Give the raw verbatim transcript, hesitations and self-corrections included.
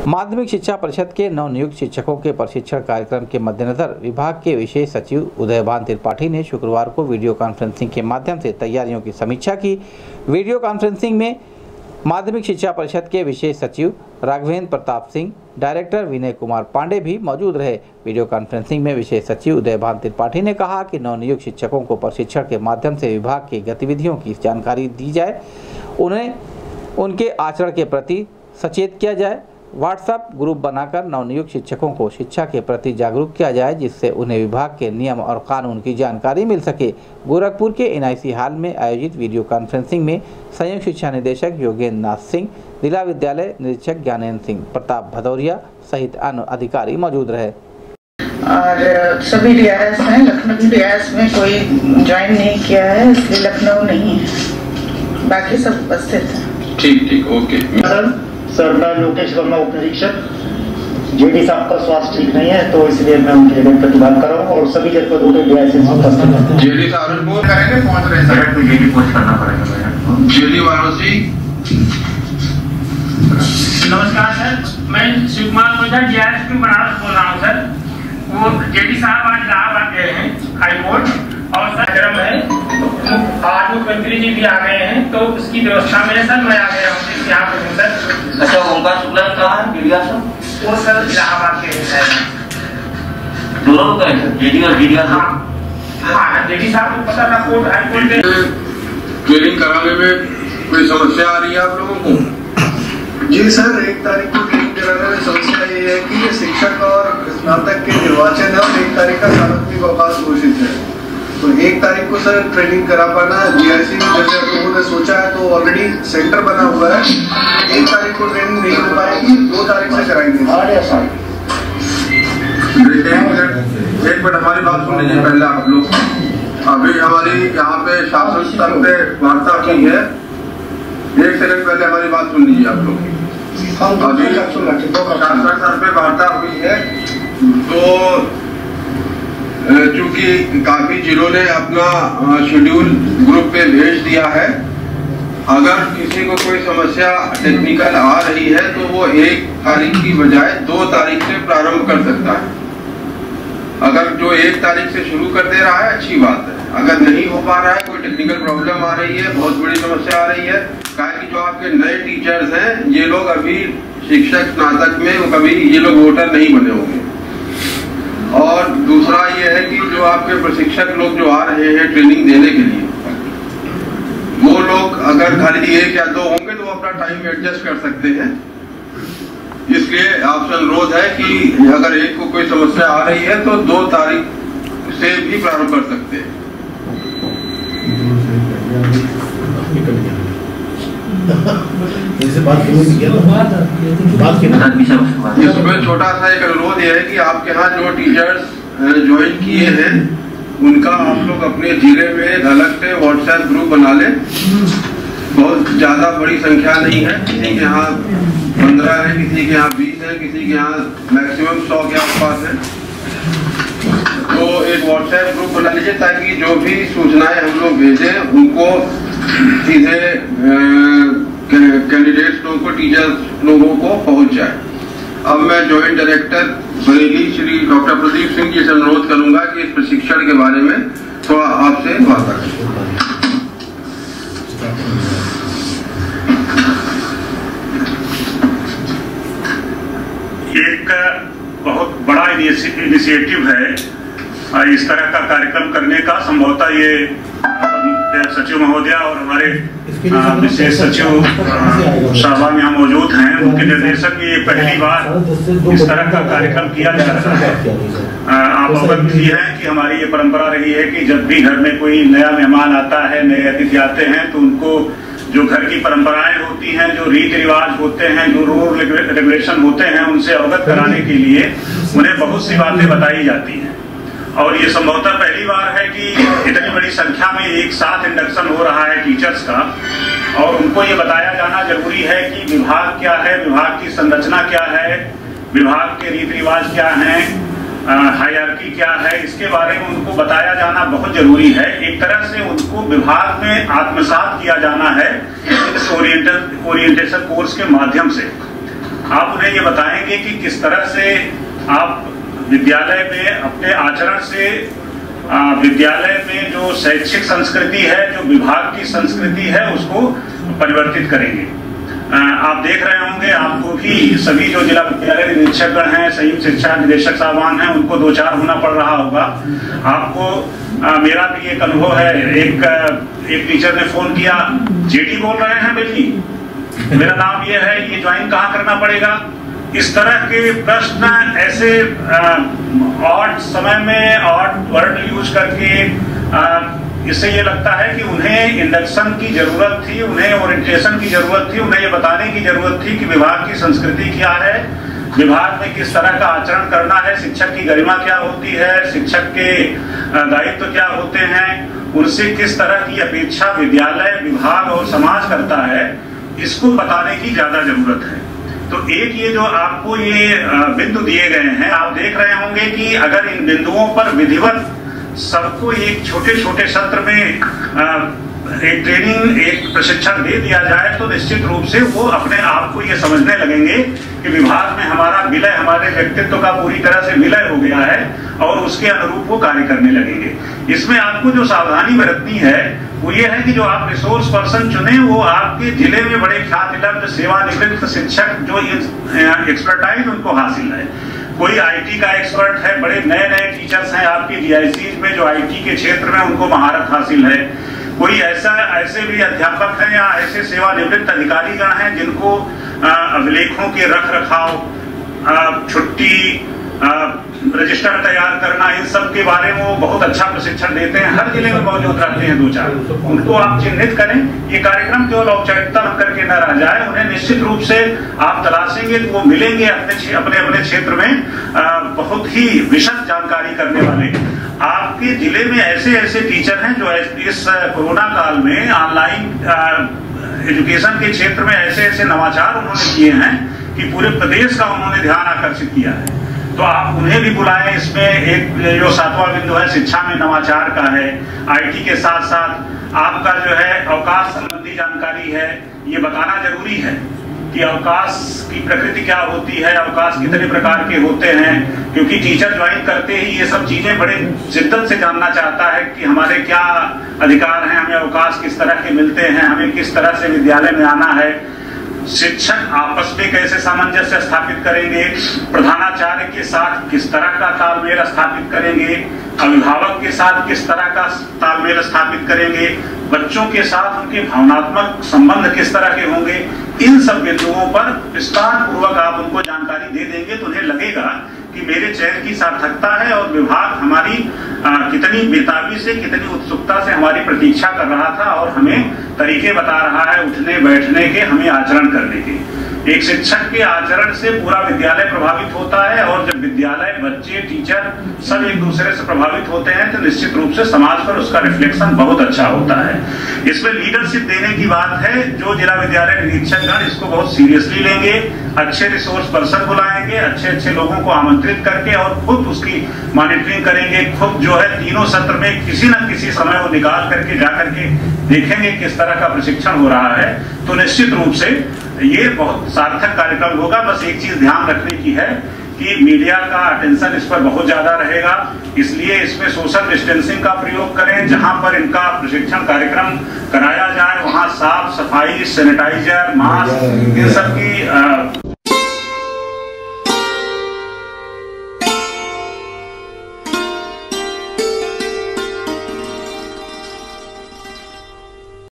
माध्यमिक शिक्षा परिषद के नवनियुक्त शिक्षकों के प्रशिक्षण कार्यक्रम के मद्देनजर विभाग के विशेष सचिव उदयभान त्रिपाठी ने शुक्रवार को वीडियो कॉन्फ्रेंसिंग के माध्यम से तैयारियों की समीक्षा की। वीडियो कॉन्फ्रेंसिंग में माध्यमिक शिक्षा परिषद के विशेष सचिव राघवेंद्र प्रताप सिंह, डायरेक्टर विनय कुमार पांडे भी मौजूद रहे। वीडियो कॉन्फ्रेंसिंग में विशेष सचिव उदयभान त्रिपाठी ने कहा कि नवनियुक्त शिक्षकों को प्रशिक्षण के माध्यम से विभाग की गतिविधियों की जानकारी दी जाए, उन्हें उनके आचरण के प्रति सचेत किया जाए। व्हाट्सएप ग्रुप बनाकर नवनियुक्त शिक्षकों को शिक्षा के प्रति जागरूक किया जाए, जिससे उन्हें विभाग के नियम और कानून की जानकारी मिल सके। गोरखपुर के एनआईसी हॉल में आयोजित वीडियो कॉन्फ्रेंसिंग में संयुक्त शिक्षा निदेशक योगेंद्र नाथ सिंह, जिला विद्यालय निरीक्षक ज्ञानेन्द्र सिंह, प्रताप भदौरिया सहित अन्य अधिकारी मौजूद रहे। और सभी रियायत हैं, लखनऊ रियायत में कोई ज्वाइन नहीं किया है, इसलिए लखनऊ नहीं है, बाकी सब उपस्थित हैं। ठीक ठीक ओके सर, मैं लोकेश वर्मा उप निरीक्षक, जेडी साहब का स्वास्थ्य ठीक नहीं है तो इसलिए मैं उनके लिए प्रतिवाद कर रहा हूँ और सभी जनपदों के डीआईसी उपस्थित हैं। जेडी साहब बोल करेंगे, पहुंच रहे हैं सर, तो जेडी पोस्ट करना पड़ेगा। जेडी वाराणसी। नमस्कार सर, मैं शिव कुमार ओझा डीआईएसपी बनारस बोल रहा हूँ सर। वो जेडी साहब आज इलाहाबाद गए हैं हाई कोर्ट और सर गर्म है, तो आज मुख्यमंत्री जी भी आ गए हैं, तो उसकी व्यवस्था में सर मैं आ गया हूँ यहाँ पे सर। अच्छा, उनका शुक्ला कहाँ है मीडिया सर? वो सर इलाहाबाद के हैं। दोनों लोग गए सर, जेडी और मीडिया सर? हाँ, जेडी साहब को पता था कोर्ट हाई कोर्ट में ट्रेनिंग कराने में कोई समस्या आ रही है आप लोगों को? जी सर, एक तारीख को ट्रेनिंग कराने में समस्या ये है कि ये शिक्षक और स्नातक के निर्वाचन है और एक तारीख का सार्वत्रिक अवकाश घोषित है, तो एक तारीख को सर ट्रेनिंग करा पाना जीआईसी जैसे आप लोगों ने सोचा है तो ऑलरेडी सेंटर बना हुआ है, एक तारीख को ट्रेनिंग नहीं हो पाएगी, दो तारीख से कराएंगे। एक मिनट हमारी बात सुन लीजिए पहले आप लोग। अभी हमारी यहाँ पे शासन स्तर पे वार्ता की है, एक सेकंड पहले हमारी बात सुन लीजिए आप लोग। अभी शासन स्तर पे वार्ता हुई है, तो चूंकि काफी जिलों ने अपना शेड्यूल ग्रुप पे भेज दिया है, अगर किसी को कोई समस्या टेक्निकल आ रही है तो वो एक तारीख की बजाय दो तारीख से प्रारंभ कर सकता है। अगर जो एक तारीख से शुरू कर दे रहा है अच्छी बात है, अगर नहीं हो पा रहा है, कोई टेक्निकल प्रॉब्लम आ रही है, बहुत बड़ी समस्या आ रही है, कि जो आपके नए टीचर्स हैं ये लोग अभी शिक्षक स्नातक में कभी ये लोग वोटर नहीं बने होंगे। और दूसरा ये है कि जो आपके प्रशिक्षक लोग जो आ रहे हैं ट्रेनिंग देने के लिए, वो लोग अगर खाली एक या दो होंगे तो वो अपना टाइम एडजस्ट कर सकते हैं। इसलिए आपसे अनुरोध है कि अगर एक को कोई समस्या आ रही है तो दो तारीख से भी प्रारंभ कर सकते हैं। इसमें छोटा सा एक अनुरोध यह है कि आपके यहाँ जो टीचर्स ज्वाइन किए हैं उनका आप लोग अपने जिले में अलग से व्हाट्सएप ग्रुप बना लें। बहुत ज्यादा बड़ी संख्या नहीं है, किसी के यहाँ पंद्रह है, किसी के यहाँ बीस है, किसी के यहाँ मैक्सिमम सौ के आसपास है, तो एक व्हाट्सएप ग्रुप बना लीजिए ताकि जो भी सूचनाएं हम लोग भेजें उनको सीधे कैंडिडेट्स लोगों को, टीचर्स लोगों को पहुंच जाए। अब मैं joint director Bareilly Shri doctor Pradeep Singh ji से अनुरोध करूंगा कि इस प्रशिक्षण के बारे में थोड़ा आपसे वार्ता करें। एक बहुत बड़ा इनिशिएटिव है इस तरह का कार्यक्रम करने का। संभवतः ये सचिव महोदया और हमारे विशेष सचिव साहबान यहाँ मौजूद हैं, उनके निर्देशन में ये पहली बार इस तरह का कार्यक्रम किया जा रहा है। आप अवगत भी हैं कि हमारी ये परंपरा रही है कि जब भी घर में कोई नया मेहमान आता है, नए अतिथि आते हैं, तो उनको जो घर की परंपराएं होती हैं, जो रीति रिवाज होते हैं, जो रूल रेगुलेशन होते हैं, उनसे अवगत कराने के लिए उन्हें बहुत सी बातें बताई जाती हैं। और ये संभवतः पहली बार है कि इतनी बड़ी संख्या में एक साथ इंडक्शन हो रहा है टीचर्स का, और उनको ये बताया जाना जरूरी है कि विभाग क्या है, विभाग की संरचना क्या है, विभाग के रीति रिवाज क्या हैं, हायरार्की क्या है, इसके बारे में उनको बताया जाना बहुत जरूरी है। एक तरह से उनको विभाग में आत्मसात किया जाना है इस ओरिएंटेशन कोर्स के माध्यम से। आप उन्हें ये बताएंगे कि किस तरह से आप विद्यालय में अपने आचरण से विद्यालय में जो शैक्षिक संस्कृति है, जो विभाग की संस्कृति है, उसको परिवर्तित करेंगे। आप देख रहे होंगे, आपको भी सभी जो जिला विद्यालय निरीक्षकगण हैं, संयुक्त शिक्षा निदेशक साहबान हैं, उनको दो चार होना पड़ रहा होगा। आपको आ, मेरा भी एक अनुभव है, एक एक टीचर ने फोन किया, जेडी बोल रहे हैं बेटी, मेरा नाम ये है, ये ज्वाइन कहाँ करना पड़ेगा। इस तरह के प्रश्न ऐसे ऑड समय में ऑड वर्ड यूज करके आ, इससे ये लगता है कि उन्हें इंडक्शन की जरूरत थी, उन्हें ओरिएंटेशन की जरूरत थी, उन्हें ये बताने की जरूरत थी कि विभाग की संस्कृति क्या है, विभाग में किस तरह का आचरण करना है, शिक्षक की गरिमा क्या होती है, शिक्षक के दायित्व क्या होते हैं, उनसे किस तरह की अपेक्षा विद्यालय, विभाग और समाज करता है, इसको बताने की ज्यादा जरूरत है। तो एक ये जो आपको ये बिंदु दिए गए हैं, आप देख रहे होंगे कि अगर इन बिंदुओं पर विधिवत सबको एक छोटे छोटे सत्र में आ, एक ट्रेनिंग, एक प्रशिक्षण दे दिया जाए तो निश्चित रूप से वो अपने आप को ये समझने लगेंगे कि विभाग में हमारा विलय, हमारे व्यक्तित्व का पूरी तरह से विलय हो गया है और उसके अनुरूप वो कार्य करने लगेंगे। इसमें आपको जो सावधानी बरतनी है वो ये है कि जो आप रिसोर्स पर्सन चुने वो आपके जिले में बड़े ख्यातिलब्ध सेवानिवृत्त शिक्षक जो एक्सपर्टाइज उनको हासिल है। कोई आईटी का एक्सपर्ट है, बड़े नए नए टीचर्स हैं आपके जीआईसी में जो आईटी के क्षेत्र में उनको महारत हासिल है। कोई ऐसा ऐसे भी अध्यापक हैं या ऐसे सेवानिवृत्त अधिकारीगण हैं जिनको अभिलेखों के रख रखाव, छुट्टी, रजिस्टर तैयार करना, इन सब के बारे में वो बहुत अच्छा प्रशिक्षण देते हैं। हर जिले में मौजूद रहते हैं दो चार, उनको आप चिन्हित करें। ये कार्यक्रम केवल औपचारिकता करके न रह जाए, उन्हें निश्चित रूप से आप तलाशेंगे तो वो मिलेंगे अपने अपने अपने क्षेत्र में आ, बहुत ही विशद जानकारी करने वाले। आपके जिले में ऐसे ऐसे टीचर हैं जो इस कोरोना काल में ऑनलाइन एजुकेशन के क्षेत्र में ऐसे ऐसे नवाचार उन्होंने किए हैं कि पूरे प्रदेश का उन्होंने ध्यान आकर्षित किया है। तो आप उन्हें भी बुलाएं। इसमें एक जो सातवां बिंदु है शिक्षा में नवाचार का है। आईटी के साथ साथ आपका जो है अवकाश संबंधी जानकारी है, ये बताना जरूरी है कि अवकाश की प्रकृति क्या होती है, अवकाश कितने प्रकार के होते हैं, क्योंकि टीचर ज्वाइन करते ही ये सब चीजें बड़े शिद्दत से जानना चाहता है कि हमारे क्या अधिकार हैं, हमें अवकाश किस तरह के मिलते हैं, हमें किस तरह से विद्यालय में आना है, शिक्षक आपस में कैसे सामंजस्य स्थापित करेंगे, प्रधानाचार्य के साथ किस तरह का तालमेल स्थापित करेंगे, अभिभावक के साथ किस तरह का तालमेल स्थापित करेंगे, बच्चों के साथ उनके भावनात्मक संबंध किस तरह के होंगे, इन सब बिंदुओं पर विस्तार पूर्वक आप उनको जानकारी दे देंगे तो उन्हें लगेगा कि मेरे चयन की सार्थकता है और विभाग हमारी आ, कितनी बेताबी से, कितनी उत्सुकता से हमारी प्रतीक्षा कर रहा था और हमें तरीके बता रहा है उठने बैठने के, हमें आचरण करने के। एक शिक्षक के आचरण से पूरा विद्यालय प्रभावित होता है और जब विद्यालय, बच्चे, टीचर सब एक दूसरे से प्रभावित होते हैं तो निश्चित रूप से समाज पर उसका रिफ्लेक्शन बहुत अच्छा होता है। इसमें लीडरशिप देने की बात है। जो जिला विद्यालय निरीक्षकगण इसको बहुत सीरियसली लेंगे, अच्छे रिसोर्स पर्सन बुलाएंगे, अच्छे अच्छे लोगों को आमंत्रित करके और खुद उसकी मॉनिटरिंग करेंगे। खुद जो है तीनों सत्र में किसी न किसी समय वो निकाल करके जा करके देखेंगे किस तरह का प्रशिक्षण हो रहा है। तो निश्चित रूप से ये बहुत सार्थक कार्यक्रम होगा। बस एक चीज ध्यान रखने की है कि मीडिया का अटेंशन इस पर बहुत ज्यादा रहेगा, इसलिए इसमें सोशल डिस्टेंसिंग का प्रयोग करें। जहां पर इनका प्रशिक्षण कार्यक्रम कराया जाए वहां साफ सफाई, सैनिटाइजर, मास्क, इन सब की